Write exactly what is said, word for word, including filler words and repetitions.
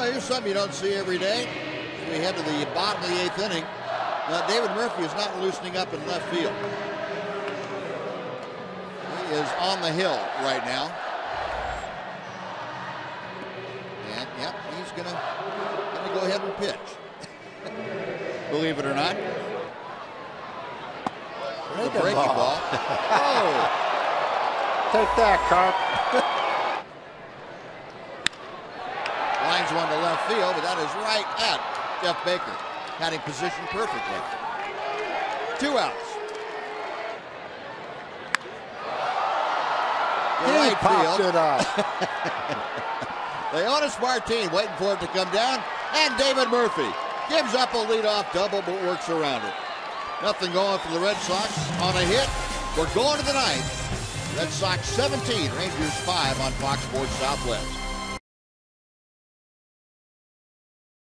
here's something you don't see every day. As we head to the bottom of the eighth inning. Now, David Murphy is not loosening up in left field. He is on the hill right now. And, yep, he's going to go ahead and pitch. Believe it or not. The breaking ball. ball. Oh! Take that, Carp. Lines one to left field, but that is right at Jeff Baker. Had him positioned perfectly. Two outs. The He right popped field. it up. Leonis Martin waiting for it to come down, and David Murphy gives up a leadoff double, but works around it. Nothing going for the Red Sox on a hit. We're going to the ninth. Red Sox seventeen, Rangers five on Fox Sports Southwest.